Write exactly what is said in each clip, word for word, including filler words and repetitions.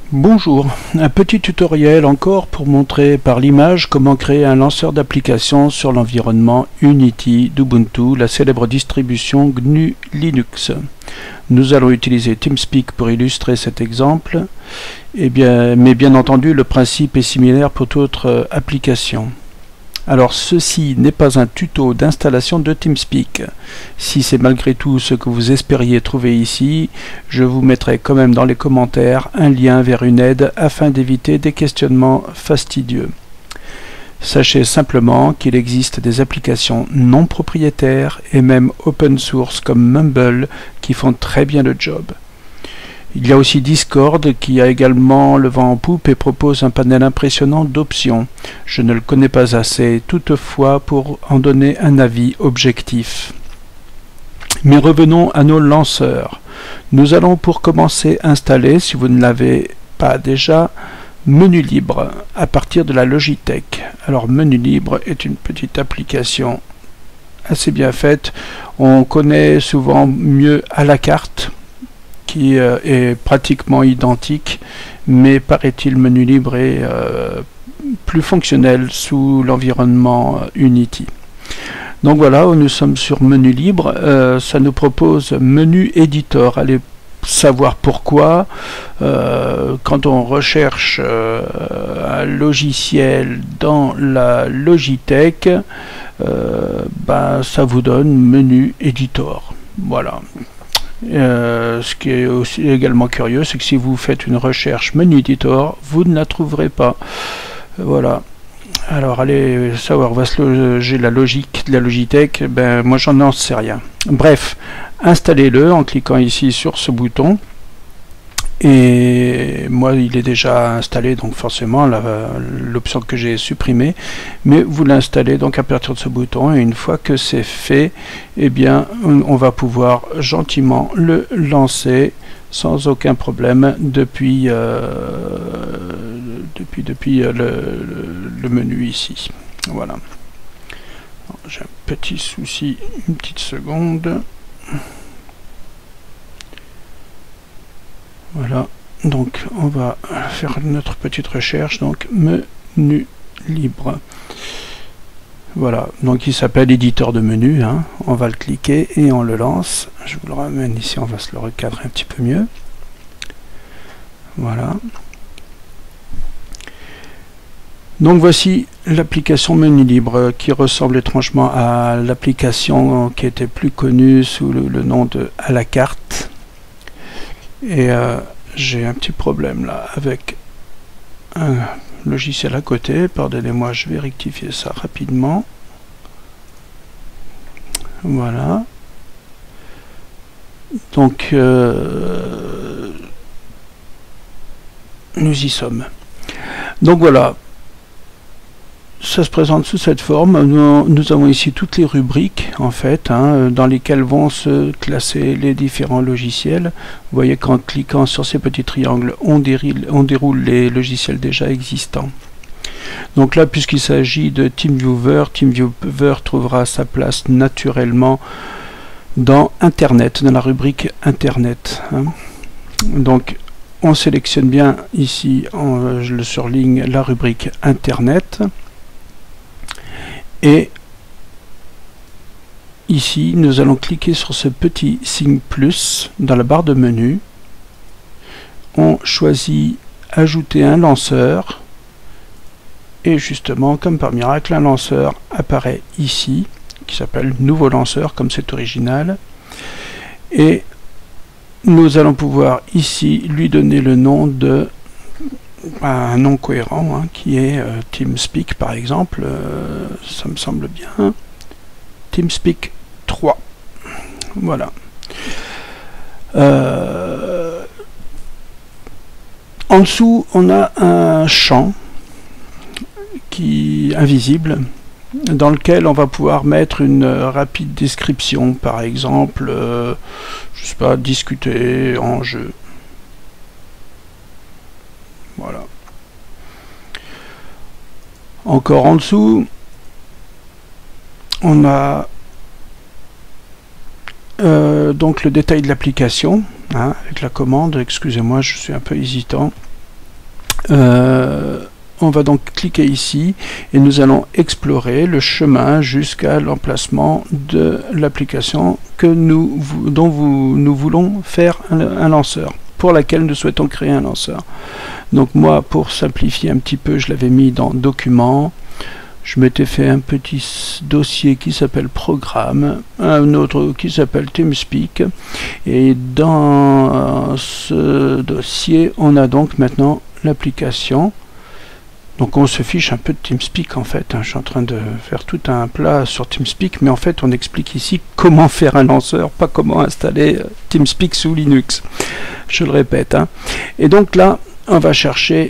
Bonjour, un petit tutoriel encore pour montrer par l'image comment créer un lanceur d'application sur l'environnement Unity d'Ubuntu, la célèbre distribution G N U Linux. Nous allons utiliser TeamSpeak pour illustrer cet exemple, et bien, mais bien entendu le principe est similaire pour toute autre application. Alors ceci n'est pas un tuto d'installation de TeamSpeak. Si c'est malgré tout ce que vous espériez trouver ici, je vous mettrai quand même dans les commentaires un lien vers une aide afin d'éviter des questionnements fastidieux. Sachez simplement qu'il existe des applications non propriétaires et même open source comme Mumble qui font très bien le job. Il y a aussi Discord qui a également le vent en poupe et propose un panel impressionnant d'options. Je ne le connais pas assez toutefois pour en donner un avis objectif. Mais revenons à nos lanceurs. Nous allons pour commencer installer, si vous ne l'avez pas déjà, Menu Libre à partir de la Logitech. Alors Menu Libre est une petite application assez bien faite. On connaît souvent mieux à la carte, qui euh, est pratiquement identique, mais paraît-il Menu Libre est euh, plus fonctionnel sous l'environnement euh, Unity. Donc voilà, nous sommes sur Menu Libre, euh, ça nous propose Menu Editor. Allez savoir pourquoi, euh, quand on recherche euh, un logiciel dans la Logitech, euh, ben, ça vous donne Menu Editor. Voilà. Euh, ce qui est aussi également curieux, c'est que si vous faites une recherche Menu Editor, vous ne la trouverez pas. Voilà. Alors allez savoir, on va se loger la logique de la Logitech, ben moi j'en n'en sais rien. Bref, installez-le en cliquant ici sur ce bouton. Et moi il est déjà installé, donc forcément l'option que j'ai supprimée, mais vous l'installez donc à partir de ce bouton, et une fois que c'est fait, eh bien on va pouvoir gentiment le lancer sans aucun problème depuis euh, depuis depuis le, le, le menu ici. Voilà. J'ai un petit souci, une petite seconde. Voilà, donc on va faire notre petite recherche, donc Menu Libre. Voilà, donc il s'appelle éditeur de menu, hein. On va le cliquer et on le lance. Je vous le ramène ici, on va se le recadrer un petit peu mieux. Voilà. Donc voici l'application Menu Libre qui ressemble étrangement à l'application qui était plus connue sous le, le nom de à la carte. Et euh, j'ai un petit problème là avec un logiciel à côté. Pardonnez-moi, je vais rectifier ça rapidement. Voilà. Donc euh, nous y sommes. Donc voilà. Ça se présente sous cette forme. Nous, nous avons ici toutes les rubriques en fait, hein, dans lesquelles vont se classer les différents logiciels. Vous voyez qu'en cliquant sur ces petits triangles, on déroule, on déroule les logiciels déjà existants. Donc là, puisqu'il s'agit de TeamViewer, TeamViewer trouvera sa place naturellement dans Internet, dans la rubrique Internet, hein. Donc on sélectionne bien ici, en, je le surligne, la rubrique Internet. Et ici, nous allons cliquer sur ce petit signe plus dans la barre de menu. On choisit ajouter un lanceur. Et justement, comme par miracle, un lanceur apparaît ici, qui s'appelle nouveau lanceur, comme c'est original. Et nous allons pouvoir ici lui donner le nom de un nom cohérent, hein, qui est euh, TeamSpeak par exemple, euh, ça me semble bien, TeamSpeak trois. Voilà. Euh, en dessous, on a un champ qui invisible, dans lequel on va pouvoir mettre une euh, rapide description, par exemple, euh, je sais pas, discuter en jeu. Voilà. Encore en dessous, on a euh, donc le détail de l'application, hein, avec la commande. Excusez-moi, je suis un peu hésitant. Euh, on va donc cliquer ici et nous allons explorer le chemin jusqu'à l'emplacement de l'application que nous, dont vous, nous voulons faire un, un lanceur, pour laquelle nous souhaitons créer un lanceur. Donc moi, pour simplifier un petit peu, je l'avais mis dans Documents. Je m'étais fait un petit dossier qui s'appelle Programme, un autre qui s'appelle TeamSpeak. Et dans ce dossier, on a donc maintenant l'application. Donc on se fiche un peu de TeamSpeak en fait. Hein. Je suis en train de faire tout un plat sur TeamSpeak, mais en fait on explique ici comment faire un lanceur, pas comment installer TeamSpeak sous Linux. Je le répète. Hein. Et donc là, on va chercher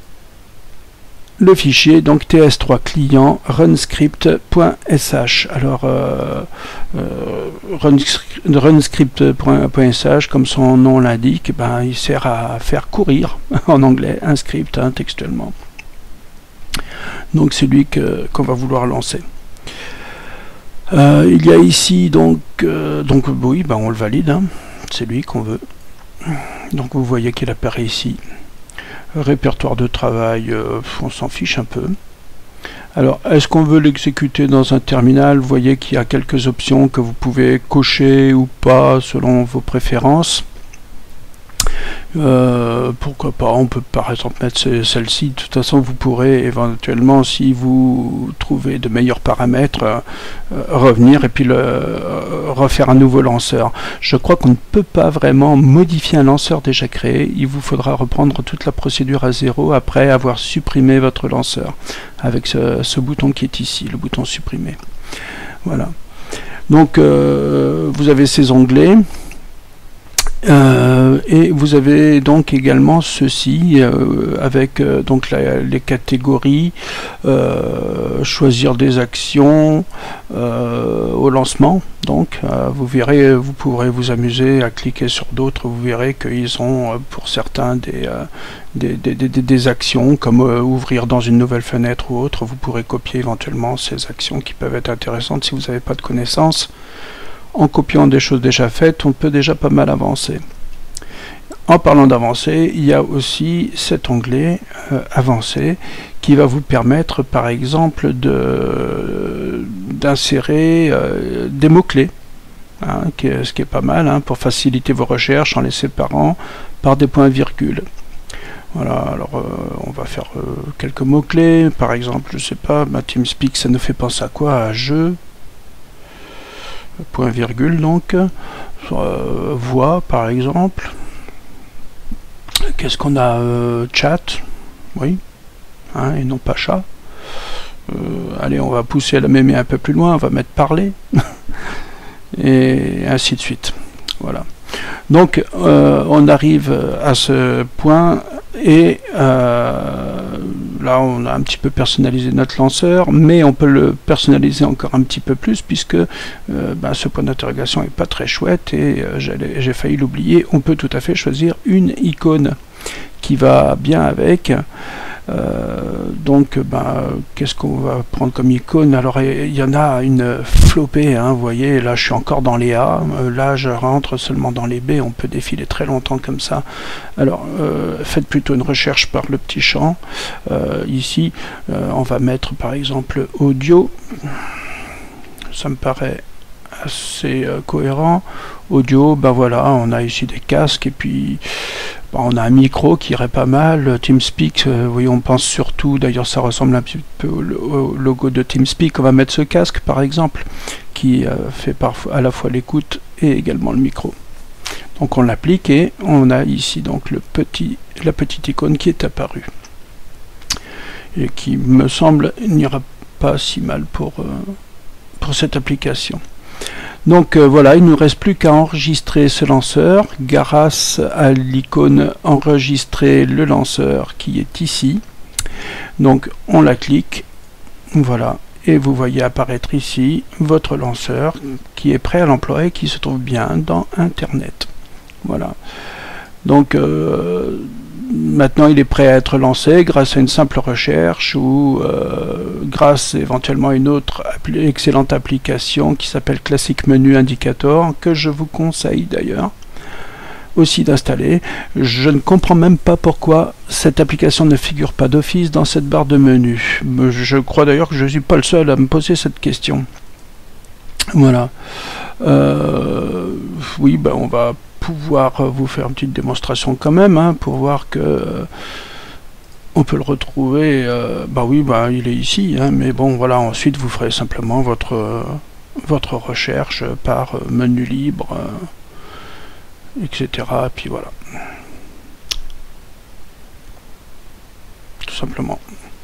le fichier, donc T S trois client runscript.sh. Alors euh, euh, runscript.sh, comme son nom l'indique, ben, il sert à faire courir en anglais un script hein, textuellement. Donc c'est lui que qu'on va vouloir lancer. Euh, il y a ici donc euh, donc oui, ben, on le valide. Hein, c'est lui qu'on veut. Donc vous voyez qu'il apparaît ici. Répertoire de travail, euh, on s'en fiche un peu. Alors, est-ce qu'on veut l'exécuter dans un terminal? Vous voyez qu'il y a quelques options que vous pouvez cocher ou pas selon vos préférences. Euh, pourquoi pas, on peut par exemple mettre celle-ci. De toute façon, vous pourrez éventuellement, si vous trouvez de meilleurs paramètres, euh, revenir et puis le, euh, refaire un nouveau lanceur. Je crois qu'on ne peut pas vraiment modifier un lanceur déjà créé. Il vous faudra reprendre toute la procédure à zéro après avoir supprimé votre lanceur avec ce, ce bouton qui est ici, le bouton supprimer. Voilà. Donc, euh, vous avez ces onglets. Euh, et vous avez donc également ceci euh, avec euh, donc la, les catégories, euh, choisir des actions euh, au lancement. Donc euh, vous verrez, vous pourrez vous amuser à cliquer sur d'autres. Vous verrez qu'ils ont euh, pour certains des, euh, des, des, des, des actions comme euh, ouvrir dans une nouvelle fenêtre ou autre. Vous pourrez copier éventuellement ces actions qui peuvent être intéressantes si vous n'avez pas de connaissances. En copiant des choses déjà faites, on peut déjà pas mal avancer. En parlant d'avancer, il y a aussi cet onglet euh, Avancer qui va vous permettre par exemple de d'insérer euh, des mots-clés, hein, ce qui est pas mal hein, pour faciliter vos recherches en les séparant par des points-virgules. Voilà, alors euh, on va faire euh, quelques mots-clés, par exemple, je sais pas, ma TeamSpeak, ça nous fait penser à quoi? À jeu. Point virgule donc euh, voix par exemple. Qu'est-ce qu'on a? euh, Chat, oui, hein, et non pas chat. Euh, allez, on va pousser la mémé un peu plus loin, on va mettre parler et ainsi de suite. Voilà. Donc euh, on arrive à ce point et euh, là on a un petit peu personnalisé notre lanceur, mais on peut le personnaliser encore un petit peu plus puisque euh, ben, ce point d'interrogation est pas très chouette et euh, j'ai failli l'oublier. On peut tout à fait choisir une icône qui va bien avec. Euh, donc ben, qu'est-ce qu'on va prendre comme icône? Alors il y en a une flopée, hein, vous voyez, là je suis encore dans les A, euh, là je rentre seulement dans les B, on peut défiler très longtemps comme ça. Alors euh, faites plutôt une recherche par le petit champ. Euh, ici euh, on va mettre par exemple audio, ça me paraît assez euh, cohérent. Audio, ben voilà, on a ici des casques et puis ben, on a un micro qui irait pas mal. TeamSpeak, euh, vous voyez, on pense surtout, d'ailleurs ça ressemble un petit peu au, au logo de TeamSpeak. On va mettre ce casque par exemple qui euh, fait parfois à la fois l'écoute et également le micro. Donc on l'applique et on a ici donc le petit, la petite icône qui est apparue et qui me semble n'ira pas si mal pour, euh, pour cette application. Donc euh, voilà, il ne nous reste plus qu'à enregistrer ce lanceur grâce à l'icône enregistrer le lanceur qui est ici. Donc on la clique, voilà, et vous voyez apparaître ici votre lanceur qui est prêt à l'emploi et qui se trouve bien dans Internet. Voilà. Donc euh, maintenant il est prêt à être lancé grâce à une simple recherche ou euh, grâce éventuellement à une autre appli excellente application qui s'appelle Classic Menu Indicator, que je vous conseille d'ailleurs. aussi d'installer. Je ne comprends même pas pourquoi cette application ne figure pas d'office dans cette barre de menu. Je crois d'ailleurs que je ne suis pas le seul à me poser cette question. Voilà. Euh, oui, ben on va pouvoir vous faire une petite démonstration quand même, hein, pour voir que euh, on peut le retrouver. Euh, bah oui, bah il est ici, hein, mais bon, voilà. Ensuite, vous ferez simplement votre euh, votre recherche par euh, menu libre, euh, et cetera. Et puis voilà, tout simplement.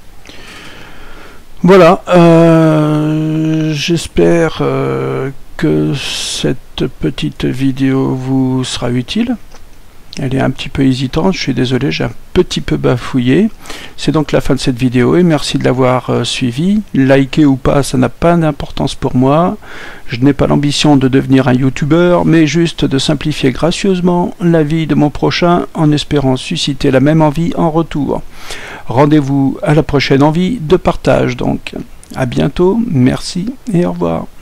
Voilà. Euh, J'espère euh, que cette petite vidéo vous sera utile. Elle est un petit peu hésitante, je suis désolé, j'ai un petit peu bafouillé. C'est donc la fin de cette vidéo et merci de l'avoir euh, suivi. Liker ou pas, ça n'a pas d'importance pour moi. Je n'ai pas l'ambition de devenir un youtubeur, mais juste de simplifier gracieusement la vie de mon prochain en espérant susciter la même envie en retour. Rendez-vous à la prochaine envie de partage donc. À bientôt, merci et au revoir.